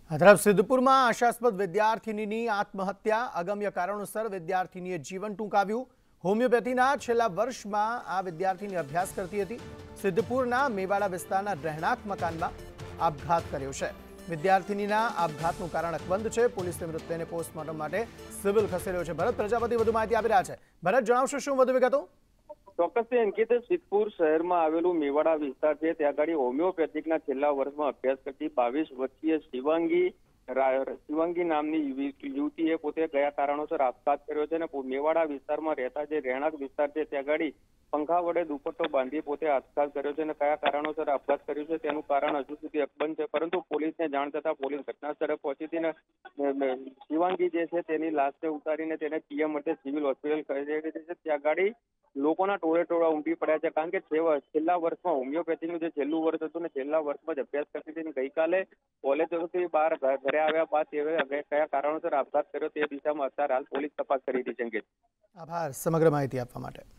આ તરફ સિદ્ધપુરમાં આશાસ્પદ વિદ્યાર્થિનીની આત્મહત્યા, અગમ્ય કારણોસર વિદ્યાર્થિનીએ જીવન ટૂંકાવ્યું। હોમિયોપેથીના છેલ્લા વર્ષમાં આ વિદ્યાર્થિની અભ્યાસ કરતી હતી। સિદ્ધપુરના મેવાડા વિસ્તારના રહેણાંક મકાનમાં આપઘાત કર્યો છે। વિદ્યાર્થિનીના આપઘાતનું કારણ અકબંધ છે। પોલીસે મૃતદેહને પોસ્ટમોર્ટમ માટે સિવિલ ખસેડ્યો છે। ભરત પ્રજાપતિ વધુ માહિતી આપી રહ્યા છે। ભરત, જણાવશો શું વધુ વિગતો? ચોક્કસથી અંકિત, સિદ્ધપુર શહેરમાં આવેલું મેવાડા વિસ્તાર છે, ત્યાં આગળ હોમિયોપેથિકના છેલ્લા વર્ષમાં અભ્યાસ કરતી 22 વર્ષીય શિવાંગી નામની યુવતીએ પોતે કયા કારણોસર આપઘાત કર્યો છે અને મેવાડા વિસ્તારમાં રહેતા જે રહેણાંક વિસ્તાર છે ત્યાં આગળ પંખા વડે દુપટ્ટો બાંધી પોતે આપઘાત કર્યો છે અને કયા કારણોસર આપઘાત કર્યો છે તેનું કારણ હજુ સુધી અકબંધ છે। પરંતુ પોલીસને જાણ થતા પોલીસ ઘટના સ્થળે પહોંચી હતી। શિવાંગી જે છે તેની લાશને ઉતારીને તેને પીએમ માટે સિવિલ હોસ્પિટલ ખસેડી છે। ત્યાં આગળ લોકોના ટોળે ઉમટી પડ્યા છે, કારણ કે છેલ્લા વર્ષમાં હોમિયોપેથીનું જે છેલ્લું વર્ષ હતું ને છેલ્લા વર્ષમાં જ અભ્યાસ કરતી હતી। ગઈકાલે કોલેજથી બહાર ઘરે આવ્યા બાદ તે કયા કારણોસર આપઘાત કર્યો તે દિશામાં અત્યારે હાલ પોલીસ તપાસ કરી રહી છે। આભાર સમગ્ર માહિતી આપવા માટે।